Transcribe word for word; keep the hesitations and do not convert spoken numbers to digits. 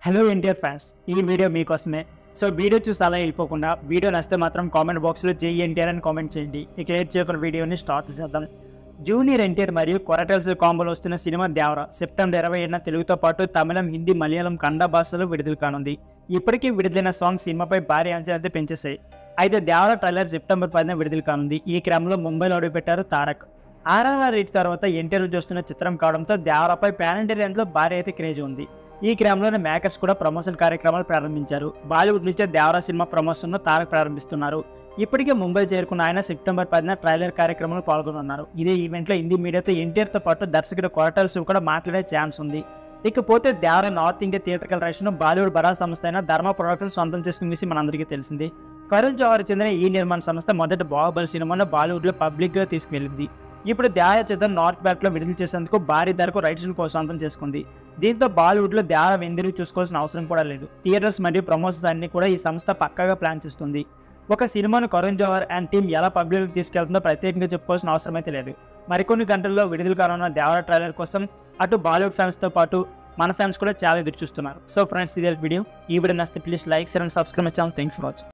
Hello NTR fans, ఈ video మీకోసమే. So video చూసి అలా వెళ్ళిపోకుండా వీడియో నచ్చితే మాత్రం కామెంట్ బాక్స్లో జై ఎన్టీఆర్ అని కామెంట్ చేయండి. ఇక లేట్ చేయకుండా వీడియోని స్టార్ట్ చేద్దాం. జూనియర్ ఎన్టీఆర్ మరియు కొరటల్స్ కాంబోలో వస్తున్న సినిమా దేవర సెప్టెంబర్ ఇరవై ఏడున తెలుగుతో పాటు తమిళం, హిందీ, మలయాళం కన్నడ భాషలో విడుదల కానుంది. ఇప్పటికీ విడుదలైన సాంగ్ సినిమాపై భారీ అంచనాలతో పెంచేశాయి. అయితే దేవర ట్రైలర్ సెప్టెంబర్ పదిన విడుదల కానుంది. ఈ క్రమంలో ముంబైలో అడుగుపెట్టారు తారక్. ఆర్ఆర్ఆర్ రేట్ తర్వాత ఎన్టీఆర్ చూస్తున్న చిత్రం కావడంతో దేవరపై పాన్ ఇండియా రేంజ్లో భారీ అయితే క్రేజ్ ఉంది. ఈ క్రమంలోనే మేకర్స్ కూడా ప్రమోషన్ కార్యక్రమాలు ప్రారంభించారు. బాలీవుడ్ నుంచే దేవరా సినిమా ప్రమోషన్ను తారక్ ప్రారంభిస్తున్నారు. ఇప్పటికే ముంబై చేరుకున్న ఆయన సెప్టెంబర్ పదిన ట్రైలర్ కార్యక్రమంలో పాల్గొనున్నారు. ఇదే ఈవెంట్లో హిందీ మీడియాతో ఎన్టీఆర్తో పాటు దర్శకుడు కొరటాల కూడా మాట్లాడే ఛాన్స్ ఉంది. ఇకపోతే దేవరా నార్త్ ఇండియా థియేటర్కల్ రైట్స్ను బాలీవుడ్ బడా సంస్థ అయిన ధర్మ ప్రొడక్షన్స్ సొంతం చేసుకున్న విషయం మనందరికీ తెలిసింది. కరుణ్ జోహర్ చెందిన ఈ నిర్మాణ సంస్థ మొదట బాహుబలి సినిమాను బాలీవుడ్లో పబ్లిక్గా తీసుకువెళ్ళింది. ఇప్పుడు దేవర చిత్రం నార్త్ బ్యాక్లో విడుదల చేసేందుకు భారీ ధరకు రైట్స్ను సొంతం చేసుకుంది. దీంతో బాలీవుడ్లో దేవర వెందిరి చూసుకోవాల్సిన అవసరం కూడా లేదు. థియేటర్స్ మరియు ప్రమోషన్స్ అన్ని కూడా ఈ సంస్థ పక్కాగా ప్లాన్ చేస్తుంది. ఒక సినిమాను కరుణ్ జోహర్ అండ్ టీమ్ ఎలా పబ్లిక్ తీసుకెళ్తుందో ప్రత్యేకంగా చెప్పుకోవాల్సిన అవసరం అయితే లేదు. మరికొన్ని గంటల్లో విడుదల కానున్న దేవర ట్రైలర్ కోసం అటు బాలీవుడ్ ఫ్యాన్స్తో పాటు మన ఫ్యాన్స్ కూడా చాలా ఎదురు చూస్తున్నారు. సో ఫ్రెండ్స్, ఇదే వీడియో. ఈ వీడియో నచ్చితే please like, share and subscribe my channel. Thank you for watching.